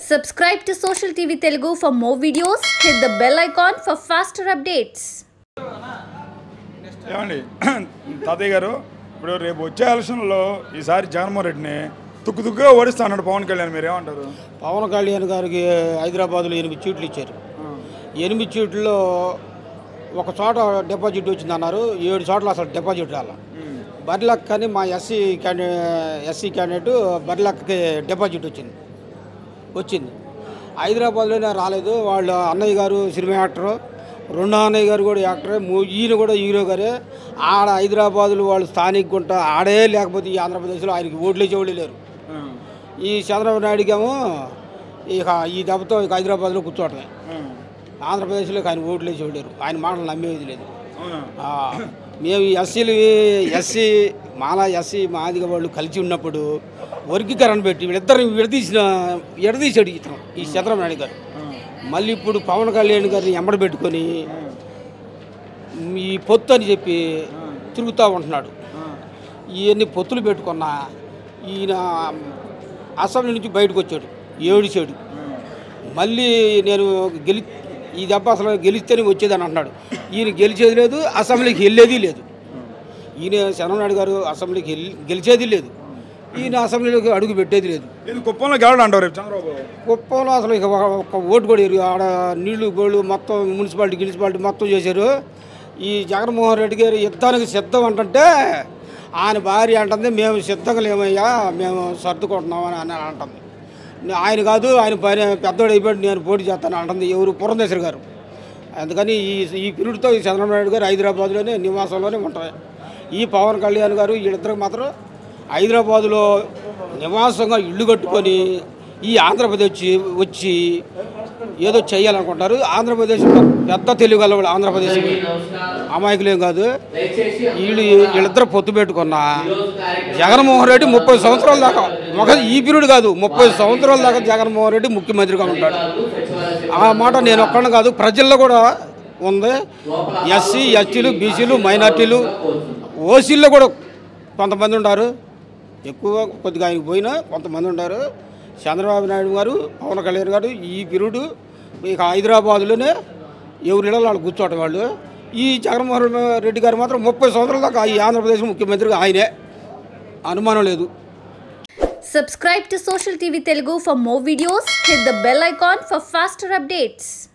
Subscribe to Social TV Telugu for more videos. Hit the bell icon for faster updates. ఏమండి తాతయ్య గారు ఇప్పుడు రేపు వచ్చే ఎలక్షన్లో ఈసారి జగన్మోహన్ రెడ్డిని తుక్కుగా ఓడిస్తాడు పవన్ కళ్యాణ్, మీరు ఏమంటారు? పవన్ కళ్యాణ్ గారికి హైదరాబాద్లో 8 సీట్లు ఇచ్చారు. 8 సీట్లలో ఒక చోట డిపాజిట్ వచ్చిందన్నారు, 7 చోట్ల అసలు డిపాజిట్ రాల. బర్లక్ కానీ మా ఎస్సీ క్యాండిడేట్ బర్లక్కి డిపాజిట్ వచ్చింది. హైదరాబాద్లోనే రాలేదు. వాళ్ళ అన్నయ్య గారు సినిమా యాక్టరు, రెండో అన్నయ్య గారు కూడా యాక్టరే, ఈయన కూడా హీరో గారే. ఆడ హైదరాబాదులో వాళ్ళు స్థానిక గుంట ఆడే, లేకపోతే ఈ ఆంధ్రప్రదేశ్లో ఆయనకి ఓట్లేసేవాళ్ళు లేరు. ఈ చంద్రబాబు నాయుడుకి ఏమో ఇక ఈ దెబ్బతో ఇక హైదరాబాద్లో కూర్చోవటమే. ఆంధ్రప్రదేశ్లో ఆయన ఓట్లేసేవాళ్ళు లేరు, ఆయన మాటలు నమ్మేది లేదు. మేము ఎస్సీ మాదిగ వాళ్ళు కలిసి ఉన్నప్పుడు వర్గీకరణ పెట్టి వీళ్ళిద్దరిని ఎడదీసాడు ఈ చంద్రబాబు నాయుడు గారు. మళ్ళీ ఇప్పుడు పవన్ కళ్యాణ్ గారిని ఎంబడ పెట్టుకొని ఈ పొత్తు అని చెప్పి తిరుగుతూ ఉంటున్నాడు. ఇవన్నీ పొత్తులు పెట్టుకున్నా ఈయన అసెంబ్లీ నుంచి బయటకు వచ్చాడు, ఏడిచాడు. మళ్ళీ నేను ఈ దెబ్బ అసలు గెలిస్తేనే వచ్చేదని అంటున్నాడు. ఈయన గెలిచేది లేదు, అసెంబ్లీకి వెళ్ళేది లేదు. ఈయన చంద్రబాబు నాయుడు గారు అసెంబ్లీకి గెలిచేది లేదు, ఈయన అసెంబ్లీలోకి అడుగు పెట్టేది లేదు. కుప్పంలో గెలవడం అంటారు రేపు చంద్రబాబు? కుప్పంలో అసలు ఇక ఒక ఓటు కూడా ఎరుగు. ఆడ నీళ్లు గోళ్ళు మొత్తం మున్సిపాలిటీ మొత్తం చేశారు. ఈ జగన్మోహన్ రెడ్డి గారు యుద్ధానికి సిద్ధం అంటే ఆయన భార్య అంటుంది, మేము సిద్ధంగా లేమయ్యా, మేము సర్దుకుంటున్నామని అంటుంది. ఆయన కాదు, ఆయన పైన పెద్దోడు అయిపోయాడు, నేను పోటీ చేస్తాను అంటుంది ఎవరు, పురంధేశ్వరి గారు. అందుకని ఈ పీరియడ్తో ఈ చంద్రబాబు నాయుడు గారు హైదరాబాద్లోనే నివాసంలోనే ఉంటాయి. ఈ పవన్ కళ్యాణ్ గారు వీళ్ళిద్దరికి మాత్రం హైదరాబాదులో నివాసంగా ఇల్లు కట్టుకొని ఈ ఆంధ్రప్రదేశ్ వచ్చి ఏదో చేయాలనుకుంటారు. ఆంధ్రప్రదేశ్ పెద్ద తెలుగు వాళ్ళు, ఆంధ్రప్రదేశ్ అమాయకులేం కాదు. వీళ్ళిద్దరు పొత్తు పెట్టుకున్నా జగన్మోహన్ రెడ్డి 30 సంవత్సరాల దాకా, ఈ పీరియడ్ కాదు 30 సంవత్సరాల దాకా జగన్మోహన్ రెడ్డి ముఖ్యమంత్రిగా ఉంటాడు. ఆ మాట నేను ఒక్కడిని కాదు, ప్రజల్లో కూడా ఉంది. ఎస్సీ ఎస్టీలు బీసీలు మైనార్టీలు ఓసీల్లో కూడా కొంతమంది ఉన్నారు, ఎక్కువ కొద్దిగా ఆయనకు పోయినా కొంతమంది ఉన్నారు. చంద్రబాబు నాయుడు గారు పవన్ కళ్యాణ్ గారు ఈ పీరియడ్ ఇక హైదరాబాదులోనే ఎవరిలో వాళ్ళు కూర్చోవటం. వాళ్ళు ఈ జగన్మోహన్ రెడ్డి గారు మాత్రం 30 సంవత్సరాల దాకా ఈ ఆంధ్రప్రదేశ్ ముఖ్యమంత్రిగా ఆయనే, అనుమానం లేదు. Subscribe to Social TV Telugu for more videos. Hit the bell icon for faster updates.